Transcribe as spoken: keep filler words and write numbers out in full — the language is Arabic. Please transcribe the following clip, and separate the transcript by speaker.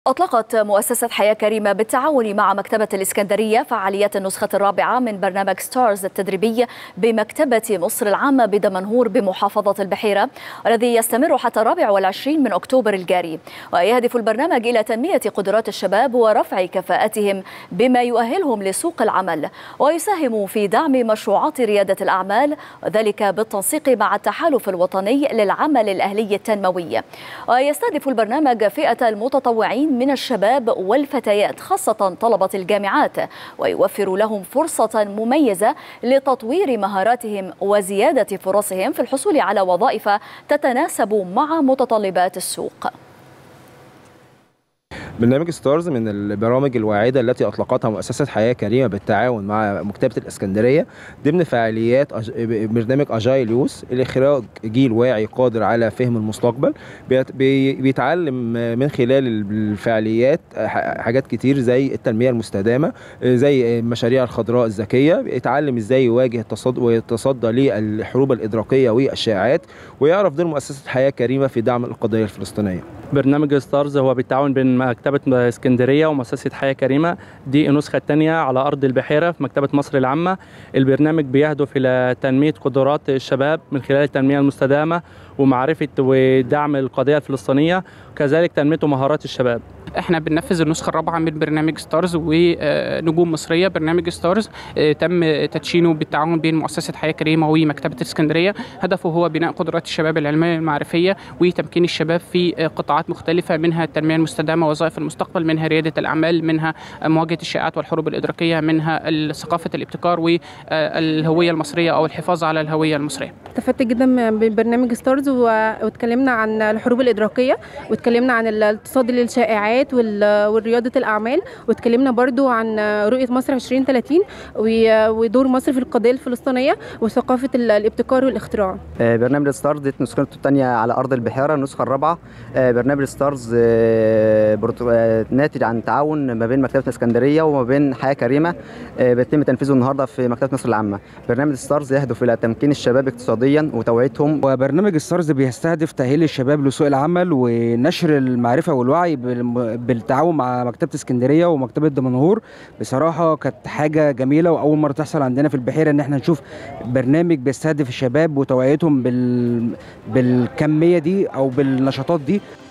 Speaker 1: أطلقت مؤسسة حياة كريمة بالتعاون مع مكتبة الإسكندرية فعاليات النسخة الرابعة من برنامج ستارز التدريبي بمكتبة مصر العامة بدمنهور بمحافظة البحيرة، والذي يستمر حتى الرابع والعشرين من أكتوبر الجاري. ويهدف البرنامج إلى تنمية قدرات الشباب ورفع كفاءتهم بما يؤهلهم لسوق العمل، ويساهم في دعم مشروعات ريادة الأعمال، وذلك بالتنسيق مع التحالف الوطني للعمل الأهلي التنموي. ويستهدف البرنامج فئة المتطوعين من الشباب والفتيات خاصة طلبة الجامعات، ويوفر لهم فرصة مميزة لتطوير مهاراتهم وزيادة فرصهم في الحصول على وظائف تتناسب مع متطلبات السوق.
Speaker 2: برنامج ستارز من البرامج الواعدة التي أطلقتها مؤسسة حياة كريمة بالتعاون مع مكتبة الإسكندرية ضمن فعاليات برنامج أجايل يوث لإخراج جيل واعي قادر على فهم المستقبل. بيتعلم من خلال الفعاليات حاجات كتير زي التنمية المستدامة، زي المشاريع الخضراء الذكية، بيتعلم إزاي يواجه التصدي ويتصدى للحروب الإدراكية والشائعات، ويعرف دور مؤسسة حياة كريمة في دعم القضية الفلسطينية.
Speaker 3: برنامج ستارز هو بالتعاون بين مكتبة اسكندرية ومؤسسة حياة كريمة، دي النسخة الثانية على أرض البحيرة في مكتبة مصر العامة. البرنامج بيهدف إلى تنمية قدرات الشباب من خلال التنمية المستدامة ومعرفة ودعم القضية الفلسطينية، وكذلك تنمية مهارات الشباب.
Speaker 4: احنا بننفذ النسخة الرابعة من برنامج ستارز ونجوم مصرية. برنامج ستارز تم تدشينه بالتعاون بين مؤسسة حياة كريمة ومكتبة الإسكندرية. هدفه هو بناء قدرات الشباب العلمية والمعرفية وتمكين الشباب في قطاعات مختلفة، منها التنمية المستدامة ووظائف المستقبل، منها ريادة الأعمال، منها مواجهة الشائعات والحروب الإدراكية، منها ثقافة الابتكار والهوية المصرية أو الحفاظ على الهوية المصرية.
Speaker 5: استفدت جدا ببرنامج ستارز واتكلمنا عن الحروب الإدراكية، واتكلمنا عن التصدي للشائعات والرياضة الأعمال، واتكلمنا برضو عن رؤية مصر عشرين ثلاثين ودور مصر في القضية الفلسطينية وثقافة الابتكار والاختراع.
Speaker 6: برنامج ستارز دي نسخته الثانية على أرض البحيرة، النسخة الرابعة. برنامج ستارز ناتج عن تعاون ما بين مكتبة الإسكندرية وما بين حياة كريمة، بيتم تنفيذه النهارده في مكتبة مصر العامة. برنامج ستارز يهدف إلى تمكين الشباب اقتصاديا وتوعيتهم.
Speaker 7: وبرنامج ستارز بيستهدف تأهيل الشباب لسوق العمل ونشر المعرفة والوعي بالتعاون مع مكتبة اسكندرية ومكتبة دمنهور. بصراحة كانت حاجة جميلة وأول مرة تحصل عندنا في البحيرة إن احنا نشوف برنامج بيستهدف الشباب وتوعيتهم بال... بالكمية دي أو بالنشاطات دي.